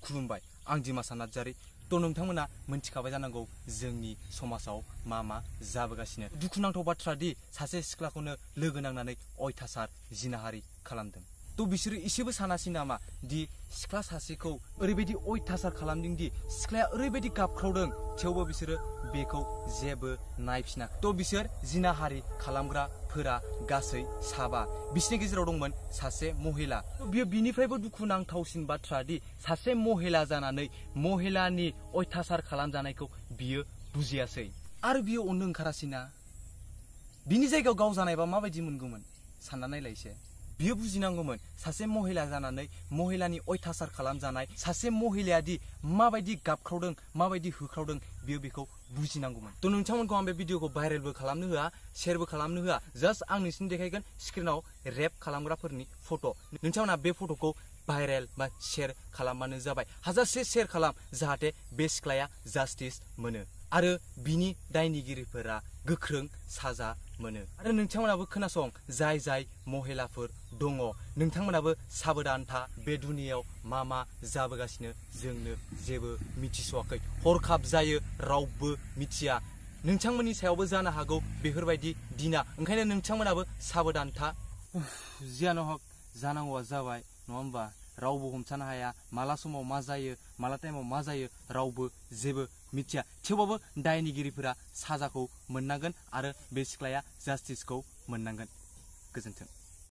खुलुमबाय आं दिमासा नार्जारी तो नोंथांमोना मोनथिखाबाय जानांगौ जोंनि समाजाव मा जाबोगासिनो दुखुनांथाव बाथ्रा दि सासे सिख्लाखौनो लोगो नांनानै अयथासार जिनाहारि खालामदों तो बिसोरो इसेबो सानासै नामा दि सिख्ला सासेखौ ओरैबायदि अयथासार खालामदों दि सिख्लाया ओरैबायदि गाबख्रावदों थेवबो बिसोरो बेखौ जेबो नायफिना तो बिसोर जिनाहारि खालामग्राफोरा गासै साबा बिसोरनि गेजेराव दंमोन सासे महिला बियो बिनिफ्रायबो दुखुनांथावसिन बाथ्रा दि सासे महिला जानानै महिलानि अयथासार खालामजानायखौ बियो बुजियासै आरो बियो अननो ओंखारासैना बिनि जायगायाव गाव जानायबा माबायदि मोनगौमोन सानना नायलाय एसे बियो बुजिनांगौमोन सासे महिला जानानै महिलानि अयथासार खालामजानाय सासे महिलाया दि माबायदि गाबख्रावदों माबायदि होख्रावदों बियो बेखौ बुजिनांगौमोन तो नोंथांमोनखौ आं बे भिडिअखौ भाइरेलबो खालामनो होआ शेयारबो खालामनो होआ जास्ट आं नोंसिनो देखायगोन स्क्रिनाव रेप खालामग्राफोरनि फट' नोंथांमोना बे फट'खौ भाइरेल बा शेयार खालामबानो जाबाय हाजारसे शेयार खालाम जाहाथे बे सिख्लाया जास्टिस मोनो आरो बिनि दायनिगिरिफोरा गोख्रों साजा मोनो आरो नोंथांमोनाबो खोनासं जाय महिलाफोर दङ नोंथांमोनाबो साबधान था बे दुनियाव मा जाबोगासिनो जोंनो जेबो मिथिस'वाखै हरखाब जायो रावबो मिथिया नोंथांमोननि सायावबो जानो हागौ बेफोरबायदि दिना ओंखायनो नोंथांमोनाबो साबधान था जियानो हक जानांगौआ जाबाय नङा होमबा रावबो हमथानो हाया माला समाव मा जायो माला टाइमाव मा जायो रावबो जेबो मिथिया थेवबाबो दायनिगिरिफोरा साजाखौ मोननांगोन आरो बे सिख्लाया जास्टिसखौ मोननांगोन गोजोन्थों।